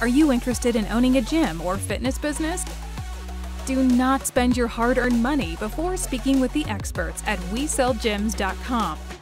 Are you interested in owning a gym or fitness business? Do not spend your hard-earned money before speaking with the experts at WeSellGyms.com.